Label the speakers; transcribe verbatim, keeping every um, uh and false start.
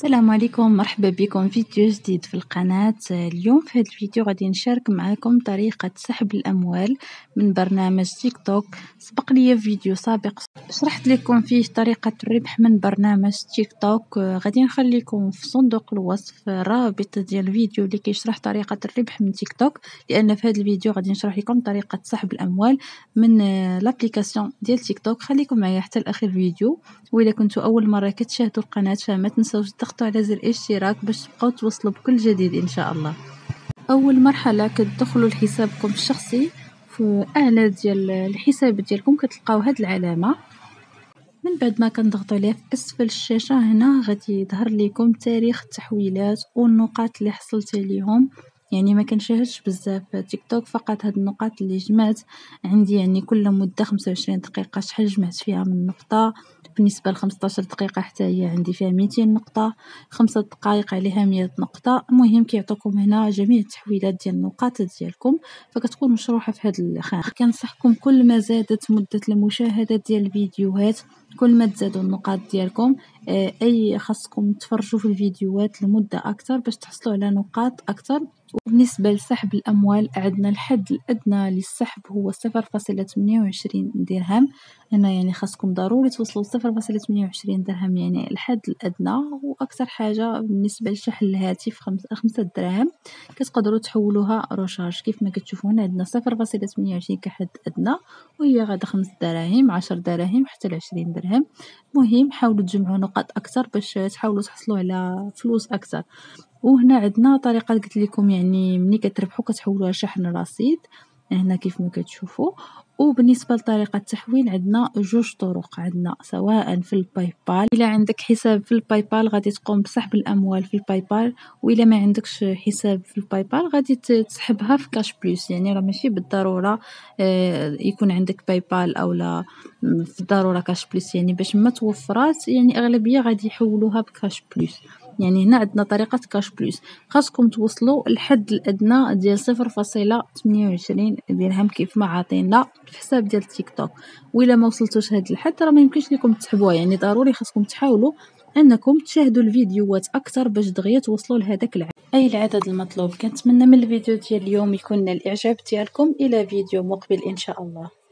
Speaker 1: السلام عليكم، مرحبا بكم فيديو جديد في القناة. اليوم في هذا الفيديو غادي نشارك معكم طريقة سحب الأموال من برنامج تيك توك. سبق لي فيديو سابق شرحت لكم فيه طريقة الربح من برنامج تيك توك. غادي نخليكم في صندوق الوصف رابط ديال الفيديو اللي كيشرح طريقة الربح من تيك توك، لأن في هذا الفيديو غادي نشرح لكم طريقة سحب الأموال من لابليكاسيون ديال تيك توك. خليكم معايا حتى لآخر الفيديو. وإذا كنتوا أول مرة كتشاهدوا القناة فما تنسوش تضغطوا على زر الاشتراك باش تبقاو توصلوا بكل جديد إن شاء الله. أول مرحلة كتدخلوا لحسابكم الشخصي، في أعلى ديال الحساب ديالكم كتلقاو هاد العلامة. من بعد ما كنضغطوا عليها في أسفل الشاشة هنا غادي يظهر لكم تاريخ التحويلات والنقاط اللي حصلت عليهم. يعني ما كنشاهدش بزاف تيك توك، فقط هاد النقاط اللي جمعت عندي، يعني كل مدة خمسة وعشرين دقيقة شحال جمعت فيها من نقطة. بالنسبة ل خمسطاش دقيقة حتى هي عندي فيها ميتين نقطة، خمسة دقائق عليها مية نقطة. المهم كيعطوكم هنا جميع التحويلات ديال النقاط ديالكم، فكتكون مشروحة في هاد الخانة. كنصحكم كل ما زادت مدة المشاهدة ديال الفيديوهات كل ما تزادوا النقاط ديالكم. اي خاصكم تفرجوا في الفيديوهات لمده اكثر باش تحصلوا على نقاط اكثر. وبالنسبه لسحب الاموال عندنا الحد الادنى للسحب هو صفر فاصلة ثمانية وعشرين درهم. هنا يعني خاصكم ضروري توصلوا صفر فاصلة ثمانية وعشرين درهم، يعني الحد الادنى. واكثر حاجه بالنسبه لشحن الهاتف خمسة دراهم كتقدروا تحولوها روشارج. كيف ما كتشوفوا هنا عندنا صفر فاصلة ثمانية وعشرين كحد ادنى، وهي غادا خمس دراهم، عشر دراهم حتى ل عشرين درهم. المهم حاولوا تجمعوا نقاط اكثر باش تحاولوا تحصلوا على فلوس اكثر. وهنا عندنا طريقه قلت لكم، يعني ملي كتربحوا كتحولوها شحن رصيد هنا كيف ما كتشوفوا. وبالنسبه لطريقه التحويل عندنا جوج طرق، عندنا سواء في الباي بال. الا عندك حساب في الباي بال غادي تقوم بسحب الاموال في الباي بال، والا ما عندكش حساب في الباي بال غادي تسحبها في كاش بلس. يعني راه ماشي بالضروره آه يكون عندك باي بال او لا في الضروره كاش بلس، يعني باش ما توفرات يعني اغلبيه غادي يحولوها بكاش بلس. يعني هنا عندنا طريقه كاش بلس، خاصكم توصلوا الحد الادنى ديال صفر فاصلة ثمانية وعشرين درهم كيف ما عاطينا في الحساب ديال تيك توك. وإلا ما وصلتوش هاد الحد راه ما يمكنش لكم تسحبوها، يعني ضروري خاصكم تحاولوا انكم تشاهدوا الفيديوهات اكثر باش دغيا توصلوا لهداك العدد اي العدد المطلوب. كنتمنى من الفيديو ديال اليوم يكون الاعجاب ديالكم. الى فيديو مقبل ان شاء الله.